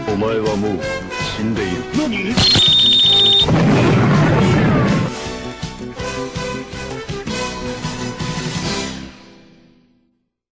お前はもう死んでいる。 何？